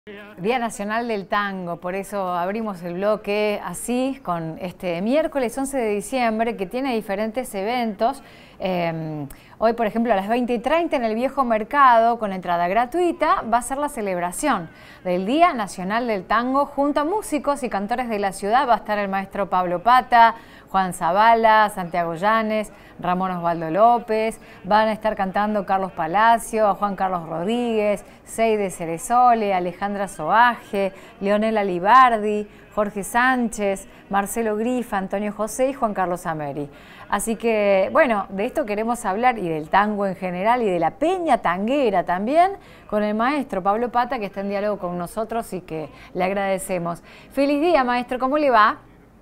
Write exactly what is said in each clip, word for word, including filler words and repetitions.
Día Nacional del Tango, por eso abrimos el bloque así, con este miércoles once de diciembre, que tiene diferentes eventos. Eh, hoy, por ejemplo, a las veinte y treinta en el Viejo Mercado, con entrada gratuita, va a ser la celebración del Día Nacional del Tango. Junto a músicos y cantores de la ciudad va a estar el maestro Pablo Pata, Juan Zavala, Santiago Llanes, Ramón Osvaldo López. Van a estar cantando Carlos Palacio, Juan Carlos Rodríguez, Seide Ceresole, Alejandra Soaje, Leonel Alibardi, Jorge Sánchez, Marcelo Grifa, Antonio José y Juan Carlos Ameri. Así que, bueno, de esto queremos hablar, y del tango en general, y de la peña tanguera también, con el maestro Pablo Pata, que está en diálogo con nosotros y que le agradecemos. Feliz día, maestro, ¿cómo le va?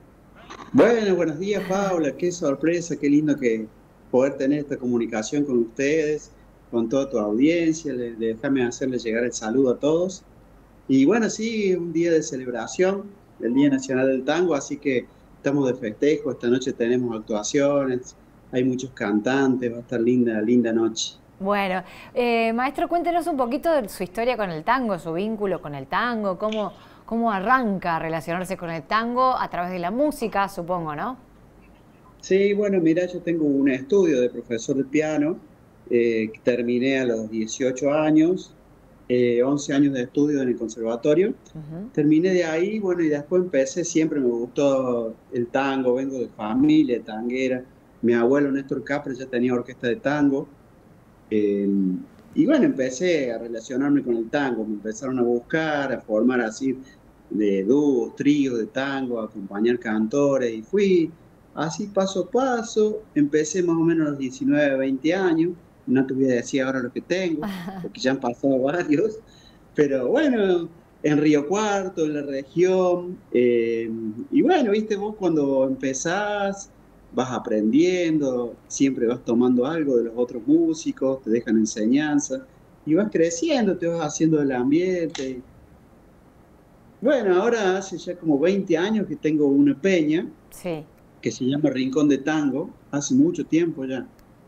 Bueno, buenos días, Paula. Qué sorpresa, qué lindo que poder tener esta comunicación con ustedes, con toda tu audiencia. Le- le- Déjame hacerle llegar el saludo a todos. Y bueno, sí, un día de celebración, el Día Nacional del Tango, así que estamos de festejo. Esta noche tenemos actuaciones, hay muchos cantantes, va a estar linda, linda noche. Bueno, eh, maestro, cuéntenos un poquito de su historia con el tango, su vínculo con el tango, cómo, cómo arranca a relacionarse con el tango a través de la música, supongo, ¿no? Sí, bueno, mira, yo tengo un estudio de profesor de piano, eh, que terminé a los dieciocho años, eh, once años de estudio en el conservatorio. Ujú. Terminé de ahí, bueno, y después empecé, siempre me gustó el tango, vengo de familia tanguera. Mi abuelo Néstor Capra ya tenía orquesta de tango. eh, y bueno, empecé a relacionarme con el tango, me empezaron a buscar, a formar así de dúos, tríos de tango, a acompañar cantores, y fui así paso a paso. Empecé más o menos a los diecinueve, veinte años, no te voy a decir ahora lo que tengo, porque ya han pasado varios, pero bueno, en Río Cuarto, en la región. Eh, y bueno, viste, vos cuando empezás, vas aprendiendo, siempre vas tomando algo de los otros músicos, te dejan enseñanza, y vas creciendo, te vas haciendo del ambiente. Bueno, ahora hace ya como veinte años que tengo una peña Sí. que se llama Rincón de Tango, hace mucho tiempo ya.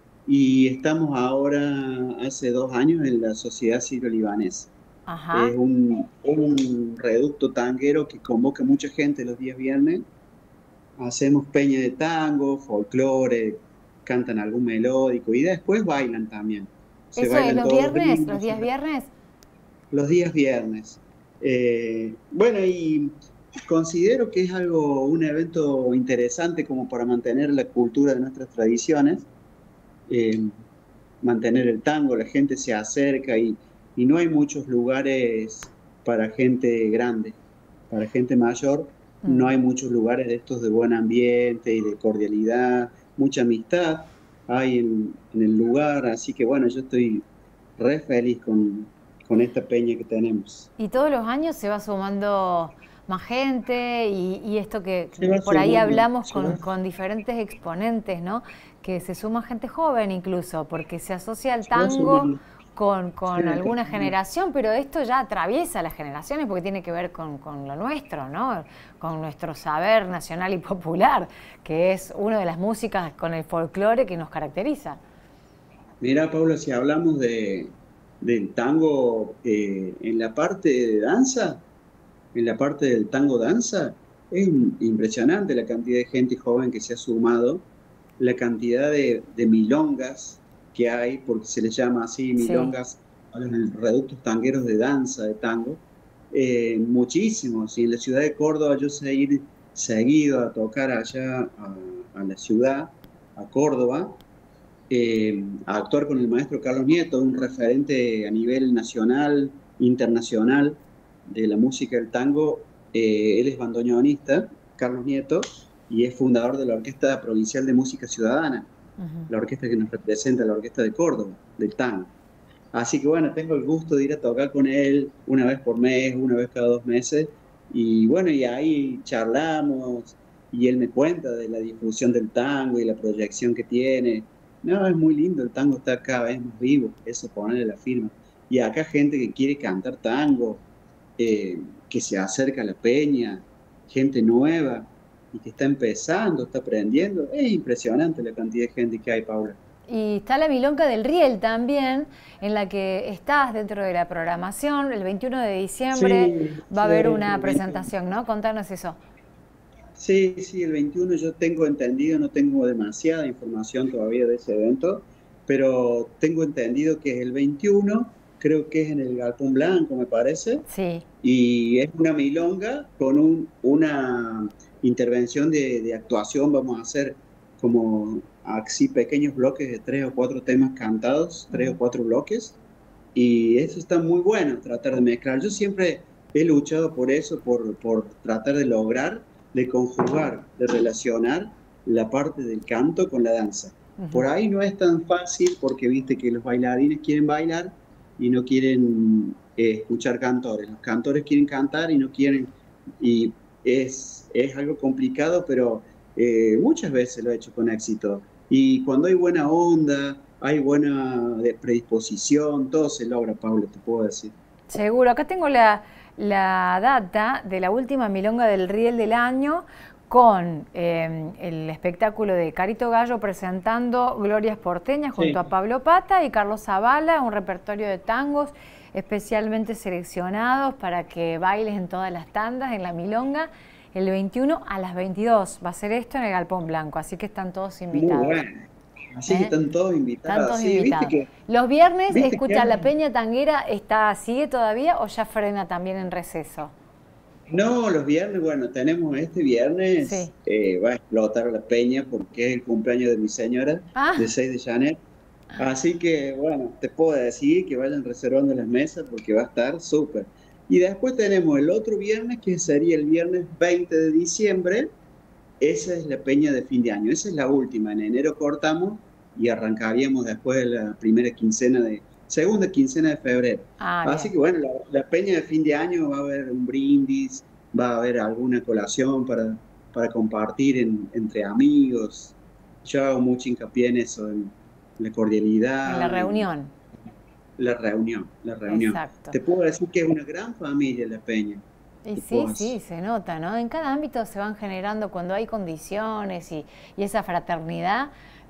Y estamos ahora, hace dos años, en la Sociedad Sirio-Libanesa. Ajá. Es un, un reducto tanguero que convoca mucha gente los días viernes. Hacemos peña de tango, folclore, cantan algún melódico y después bailan también. Se ¿Eso es bailan los todos los viernes? ¿Los ritmos, días viernes? los días viernes. Eh, bueno, y considero que es algo, un evento interesante como para mantener la cultura de nuestras tradiciones, eh, mantener el tango, la gente se acerca, y, y no hay muchos lugares para gente grande, para gente mayor. No Mm. hay muchos lugares de estos de buen ambiente y de cordialidad, mucha amistad hay en, en el lugar, así que bueno, yo estoy re feliz con, con esta peña que tenemos. Y todos los años se va sumando más gente y, y esto que Se va por ahí sumando, hablamos se va, con, con diferentes exponentes, ¿no? Que se suma gente joven incluso, porque se asocia el se va tango sumando. con, Sí, con alguna generación, pero esto ya atraviesa las generaciones porque tiene que ver con, con lo nuestro, ¿no? Con nuestro saber nacional y popular, que es una de las músicas con el folclore que nos caracteriza. mira, Paula, si hablamos de, del tango, eh, en la parte de danza, en la parte del tango danza, es im- impresionante la cantidad de gente joven que se ha sumado, la cantidad de, de milongas que hay, porque se les llama así Sí. milongas a los reductos tangueros de danza, de tango, eh, muchísimos. Y en la ciudad de Córdoba yo sé ir seguido a tocar allá a, a la ciudad, a Córdoba, eh, a actuar con el maestro Carlos Nieto, un referente a nivel nacional, internacional de la música del tango. Eh, él es bandoneonista, Carlos Nieto, y es fundador de la Orquesta Provincial de Música Ciudadana, la orquesta que nos representa, la Orquesta de Córdoba, del tango. Así que bueno, tengo el gusto de ir a tocar con él una vez por mes, una vez cada dos meses. Y bueno, y ahí charlamos y él me cuenta de la difusión del tango y la proyección que tiene. No, es muy lindo, el tango está cada vez más vivo, eso ponerle la firma. Y acá gente que quiere cantar tango, eh, que se acerca a la peña, gente nueva y que está empezando, está aprendiendo. Es impresionante la cantidad de gente que hay, Paula. Y está la Milonga del Riel también, en la que estás dentro de la programación. El veintiuno de diciembre Sí, va a sí, haber una el veintiuno. presentación, ¿no? Contanos eso. Sí, sí, el veintiuno yo tengo entendido, no tengo demasiada información todavía de ese evento, pero tengo entendido que es el veintiuno, creo que es en el Galpón Blanco, me parece, Sí. y es una milonga con un- una intervención de, de actuación. Vamos a hacer como así pequeños bloques de tres o cuatro temas cantados, tres o Ujú. cuatro bloques, y eso está muy bueno, tratar de mezclar. Yo siempre he luchado por eso, por, por tratar de lograr, de conjugar, de relacionar la parte del canto con la danza. Por ahí no es tan fácil porque viste que los bailarines quieren bailar y no quieren eh, escuchar cantores. Los cantores quieren cantar y no quieren, y es, es algo complicado, pero eh, muchas veces lo he hecho con éxito. Y cuando hay buena onda, hay buena de- predisposición, todo se logra, Pablo, te puedo decir. Seguro, acá tengo la, la data de la última Milonga del Riel del año con eh, el espectáculo de Carito Gallo presentando Glorias Porteñas junto a Sí. Pablo Pata y Carlos Zavala, un repertorio de tangos especialmente seleccionados para que bailes en todas las tandas en la Milonga el veintiuno a las veintidós. Va a ser esto en el Galpón Blanco, así que están todos Muy invitados. bueno. Así que ¿Eh? están todos Están invitados. todos Sí, viste invitados. que, Los viernes, viste que escucha, ¿la hay- Peña Tanguera está, sigue todavía o ya frena también en receso? No, los viernes, bueno, tenemos este Sí. viernes, eh, va a explotar la peña porque es el cumpleaños de mi señora, de Ah, seis de enero. Así que, bueno, te puedo decir que vayan reservando las mesas porque va a estar súper. Y después tenemos el otro viernes, que sería el viernes veinte de diciembre. Esa es la peña de fin de año, esa es la última. En enero cortamos y arrancaríamos después de la primera quincena de, segunda quincena de febrero. ah, Así bien. que bueno, la, la peña de fin de año va a haber un brindis, va a haber alguna colación para, para compartir en- entre amigos. Yo hago mucho hincapié en eso, en la En la cordialidad, en reunión. la reunión, la reunión. Exacto. Te puedo decir que es una gran familia la peña, Y te sí, puedo sí, decir. se nota, ¿no? En cada ámbito se van generando cuando hay condiciones y, y esa fraternidad.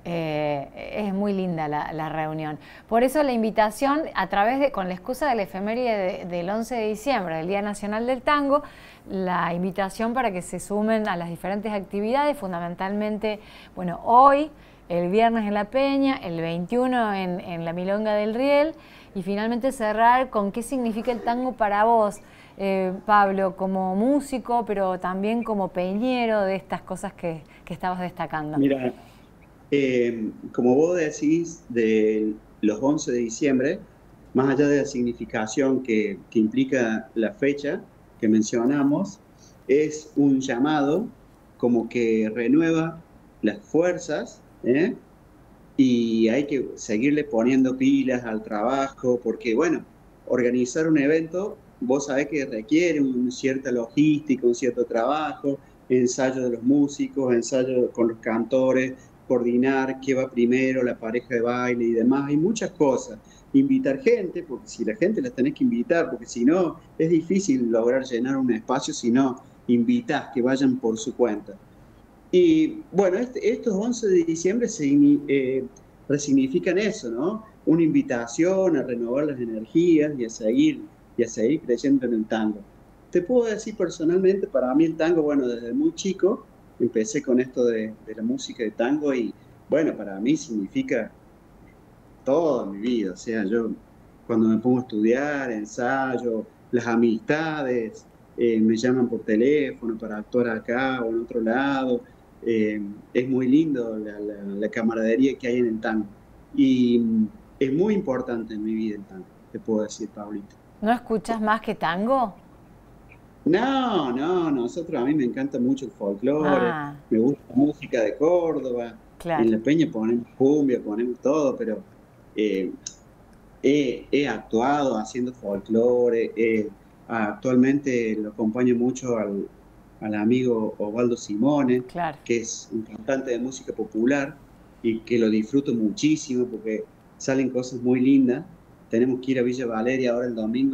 Eh, es muy linda la, la reunión. Por eso la invitación, a través de, con la excusa de la efeméride de- del once de diciembre, del Día Nacional del Tango, la invitación para que se sumen a las diferentes actividades, fundamentalmente, bueno, hoy, el viernes en La Peña, el veintiuno en, en la Milonga del Riel, y finalmente cerrar con qué significa el tango para vos, eh, Pablo, como músico, pero también como peñero de estas cosas que, que estabas destacando. Mira, Eh, como vos decís, de los once de diciembre, más allá de la significación que, que implica la fecha que mencionamos, es un llamado como que renueva las fuerzas, ¿eh? Y hay que seguirle poniendo pilas al trabajo, porque bueno, organizar un evento, vos sabés que requiere una cierta logística, un cierto trabajo, ensayo de los músicos, ensayo con los cantores, coordinar qué va primero, la pareja de baile y demás, hay muchas cosas. Invitar gente, porque si la gente la tenés que invitar, porque si no, es difícil lograr llenar un espacio si no invitas que vayan por su cuenta. Y bueno, este- estos once de diciembre signi- eh, resignifican eso, ¿no? Una invitación a renovar las energías y a seguir, y a seguir creyendo en el tango. Te puedo decir personalmente, para mí el tango, bueno, desde muy chico empecé con esto de, de la música de tango y bueno, para mí significa toda mi vida. O sea, yo cuando me pongo a estudiar, ensayo, las amistades, eh, me llaman por teléfono para actuar acá o en otro lado. Eh, es muy lindo la, la- la camaradería que hay en el tango. Y mm, es muy importante en mi vida el tango, te puedo decir, Paulita. ¿No escuchas más que tango? No, no, nosotros a mí me encanta mucho el folclore, Ah, me gusta la música de Córdoba, claro. en La Peña ponemos cumbia, ponemos todo, pero eh, He, he actuado haciendo folclore, eh, actualmente lo acompaño mucho al, al amigo Osvaldo Simone, Claro. que es un cantante de música popular y que lo disfruto muchísimo porque salen cosas muy lindas. Tenemos que ir a Villa Valeria ahora el domingo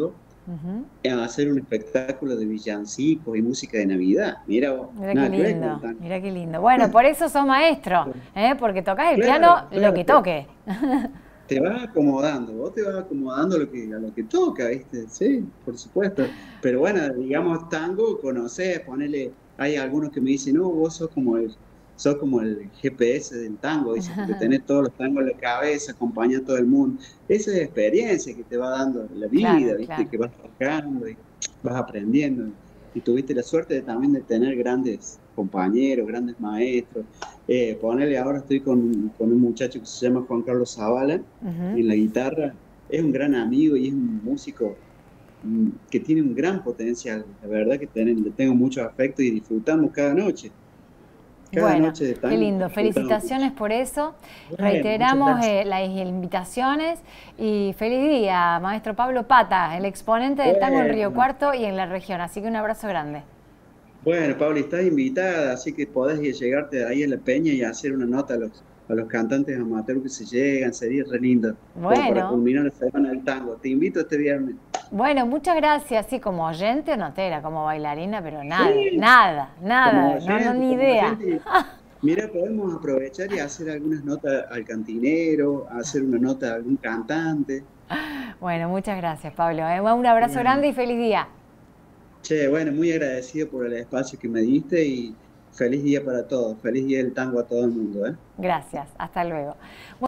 a hacer un espectáculo de villancicos y música de Navidad. Mira vos, Mira nada qué que ver con el lindo, tango. mira qué lindo. Bueno, por eso sos maestro, ¿eh? Porque tocas el piano Claro, lo claro, que te, toque. te vas acomodando, vos te vas acomodando a lo que, a lo que toca, ¿viste? Sí, por supuesto. Pero bueno, digamos tango, conocés, ponele, hay algunos que me dicen, no, vos sos como el, sos como el G P S del tango, dice, porque tenés todos los tangos en la cabeza, acompaña a todo el mundo. Esa es experiencia que te va dando la vida, Claro, ¿viste? claro. Que vas tocando y vas aprendiendo. Y tuviste la suerte de, también de tener grandes compañeros, grandes maestros. Eh, ponele, ahora estoy con, con un muchacho que se llama Juan Carlos Zavala Ujú. en la guitarra. Es un gran amigo y es un músico mm, que tiene un gran potencial. La verdad que ten- le tengo mucho afecto y disfrutamos cada noche. Cada Bueno, noche de qué tango lindo. disfrutamos mucho. Felicitaciones por eso. Bueno, muchas Reiteramos gracias. eh, las invitaciones y feliz día, maestro Pablo Pata, el exponente del tango en Río Bueno, Cuarto y en la región. Así que un abrazo grande. bueno, Pauli, estás invitada, así que podés ir- llegarte ahí a la peña y hacer una nota a los, a los cantantes amateurs que se llegan, sería re lindo, como para Bueno, culminar la semana del tango. Te invito este viernes. bueno, muchas gracias. Sí, como oyente notera, como bailarina, pero nada, Sí, nada, como nada, no, no, oyente, ni como idea. oyente. Mira, podemos aprovechar y hacer algunas notas al cantinero, hacer una nota a algún cantante. Bueno, muchas gracias, Pablo. ¿eh? Un abrazo Bueno, grande y feliz día. che, bueno, muy agradecido por el espacio que me diste y feliz día para todos. Feliz día del tango a todo el mundo, ¿eh? Gracias, hasta luego.